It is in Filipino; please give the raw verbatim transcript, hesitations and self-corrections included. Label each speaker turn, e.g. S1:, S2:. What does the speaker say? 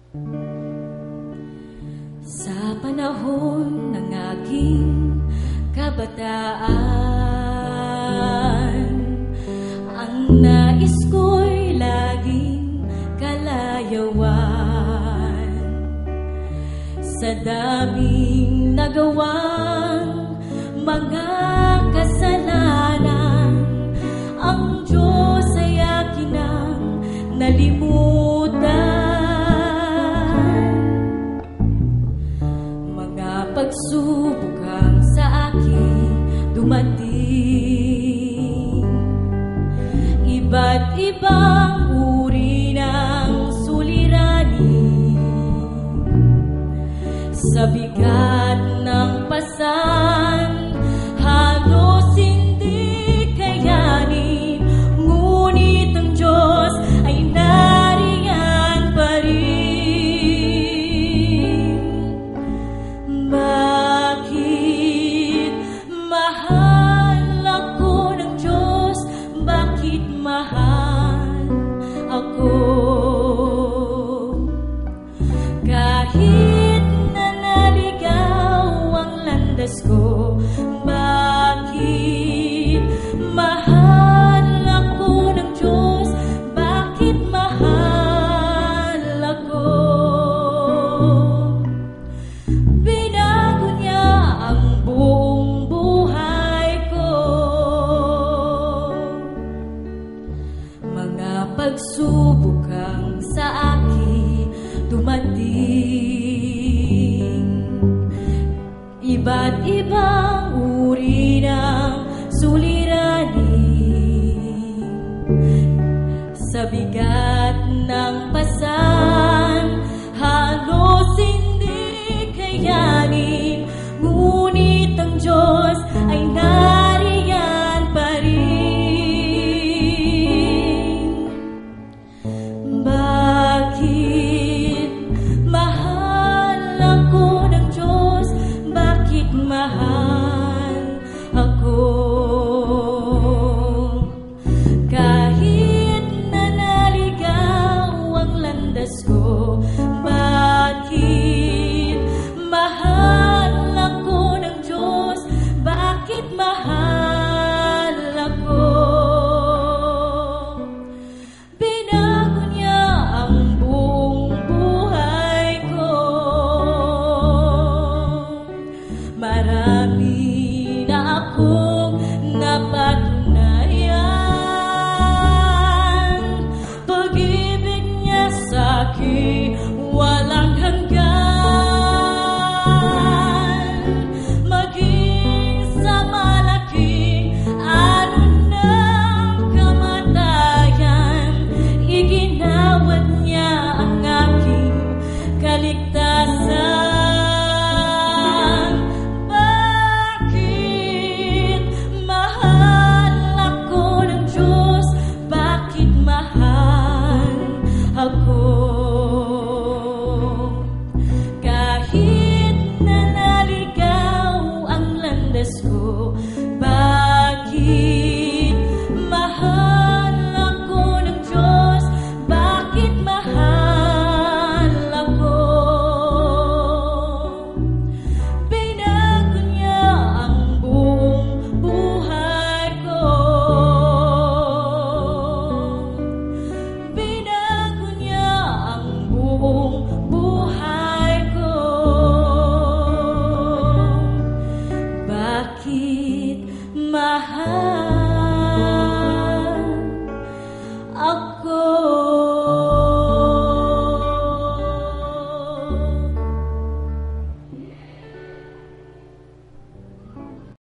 S1: Sa panahon ng aking kabataan, ang nais ko'y laging kalayawan. Sa daming nagawang mga kasalanan, ang Diyos ay akin ang nalimutan. Pagsubok ang sa akin dumating, iba't ibang uri ng suliranin. Sa bigat ng pasan, halos hindi kayanin, ngunit ang Diyos ay nariyan pa rin. Bakit mahal ako ng Diyos? Bakit mahal ako? Kahit na naligaw ang landas ko, bakit mahal ako ng Diyos? Bakit mahal ako? Binago niya ang buong buhay ko. Mga pagsubok ang sa akin dumating, iba't ibang uri ng suliranin. Sa bigat ng pasan, halos hindi kayanin, ngunit ang Diyos ay nariyan pa rin. Bakit mahal ako ng Diyos? Bakit mahal ako? Kahit na naligaw ang landas ko, bakit mahal ako ng Diyos? Bakit mahal ako? Binago niya ang buong buhay ko. Marami na akong napatunayan, pag-ibig niya sa'kin walang hanggan. Maging sa malaking alon ng kamatayan, iginawad niya ang aking kaligtasan. Bakit mahal ako ng Diyos? Bakit mahal ako?